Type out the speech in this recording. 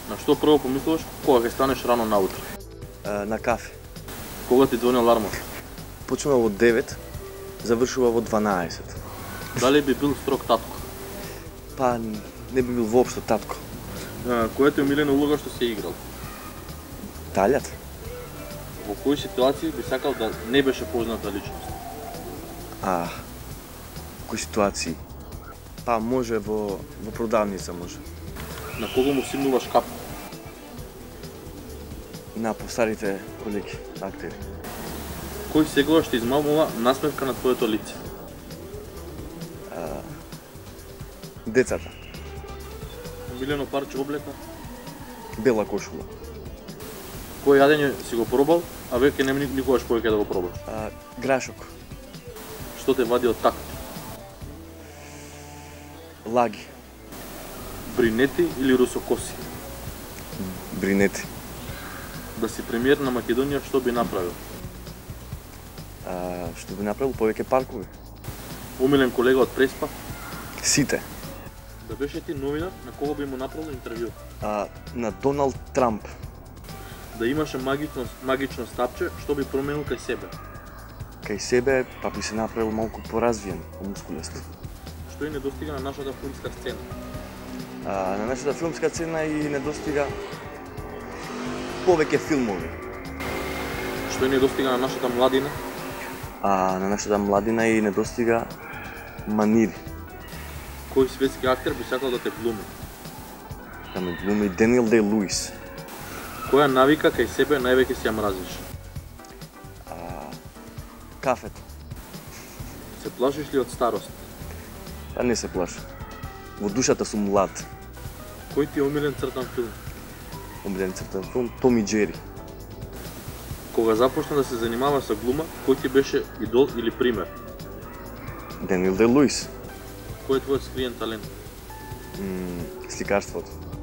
На што прво помислуваш кога ќе станеш рано наутро? На кафе. Кога ти звони алармот? Почнува во 9, завршува во 12. Дали би бил строг татко? Па не би бил воопшто татко. Која ти е омилена улога што си играл? Талјат? Во кои ситуации би сакал да не беше позната личност? Кои ситуации? Па може во продавница може. На кого му симнуваш капку? На постарите колеги, актери. Кој сегогаш ти измамува насмевка на твоето лице? Децата. Омилено парче облека? Бела кошула. Кој јадење си го пробал, а веќе нема никогаш повеќе да го пробаш? Грашок. Што те вади од такт? Лаги. Бринети или русокоси? Бринети. Да си премиер на Македонија, што би направил? Што би направил повеќе паркови. Омилен колега од Преспа? Сите. Да беше ти новинар, на кого би му направил интервју? На Доналд Трамп. Да имаше магично стапче, што би променил кај себе? Кај себе, па би се направил малку поразвиен, мускулест. Што и недостига на нашата филмска сцена? На нашата филмска сцена и недостига повеќе филмови. Што и недостига на нашата младина? На нашата младина и недостига манири. Кој светски актер би сакал да те глуми? Да ме глуми Даниел Дей-Луис. Која навика кај себе највеќе си ја мразиш? Кафето. Се плашиш ли од старост? Па не се плашам. Во душата сум млад. Кој ти е омилен цртан филм? Омилен цртан филм Том и Џери. Кога започна да се занимава со глума, кој ти беше идол или пример? Даниел Дей-Луис. Кој е твојот скриен талент? Сликарството.